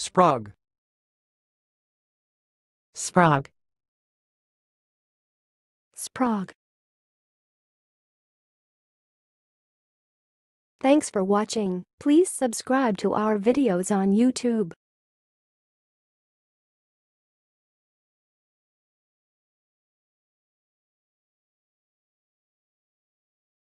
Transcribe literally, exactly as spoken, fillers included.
sprog, sprog, sprog. Thanks for watching. Please subscribe to our videos on YouTube.